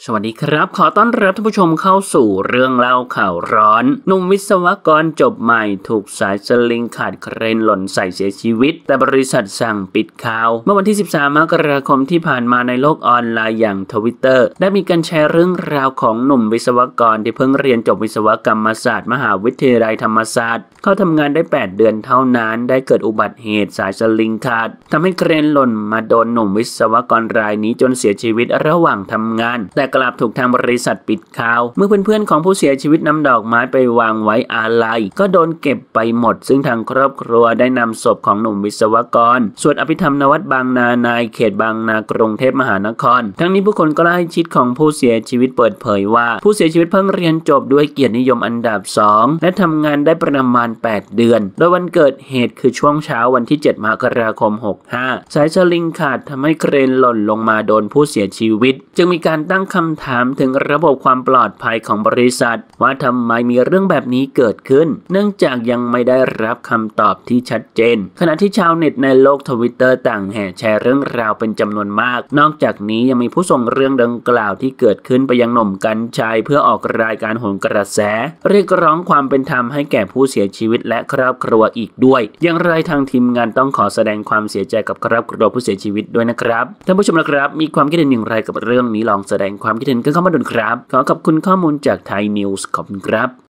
สวัสดีครับขอต้อนรับท่านผู้ชมเข้าสู่เรื่องเล่าข่าวร้อนหนุ่มวิศวกรจบใหม่ถูกสายสลิงขาดเครนหล่นใส่เสียชีวิตแต่บริษัทสั่งปิดข่าวเมื่อวันที่13 มกราคมที่ผ่านมาในโลกออนไลน์อย่าง Twitter ได้มีการแชร์เรื่องราวของหนุ่มวิศวกรที่เพิ่งเรียนจบวิศวกรรมศาสตร์มหาวิทยาลัยธรรมศาสตร์เขาทำงานได้8 เดือนเท่านั้นได้เกิดอุบัติเหตุสายสลิงขาดทำให้เครนหล่นมาโดนหนุ่มวิศวกรรายนี้จนเสียชีวิตระหว่างทำงานแต่กลับถูกทางบริษัทปิดข่าวเมื่อเพื่อนๆของผู้เสียชีวิตนำดอกไม้ไปวางไว้อาลัยก็โดนเก็บไปหมดซึ่งทางครอบครัวได้นำศพของหนุ่มวิศวกรสวดอภิธรรมณวัดบางนาในเขตบางนากรุงเทพมหานครทั้งนี้ผู้คนใกล้ชิดของผู้เสียชีวิตเปิดเผยว่าผู้เสียชีวิตเพิ่งเรียนจบด้วยเกียรตินิยมอันดับ2และทำงานได้ประมาณ8 เดือนโดยวันเกิดเหตุคือช่วงเช้าวันที่7 มกราคม 65สายสลิงขาดทำให้เครนหล่นลงมาโดนผู้เสียชีวิตจึงมีการตั้งคำถามถึงระบบความปลอดภัยของบริษัทว่าทำไมมีเรื่องแบบนี้เกิดขึ้นเนื่องจากยังไม่ได้รับคำตอบที่ชัดเจนขณะที่ชาวเน็ตในโลก Twitter ต่างแห่แชร์เรื่องราวเป็นจำนวนมากนอกจากนี้ยังมีผู้ส่งเรื่องดังกล่าวที่เกิดขึ้นไปยังหนุ่มกรรชัยเพื่อออกรายการโหนกระแสเรียกร้องความเป็นธรรมให้แก่ผู้เสียชีวิตและครอบครัวอีกด้วยอย่างไรทางทีมงานต้องขอแสดงความเสียใจกับครอบครัวผู้เสียชีวิตด้วยนะครับท่านผู้ชมนะครับมีความคิดเห็นอย่างไรกับเรื่องนี้ลองแสดงความคิดเห็นกันเข้ามาดูครับขอขอบคุณข้อมูลจากไทยนิวส์ขอบคุณครับ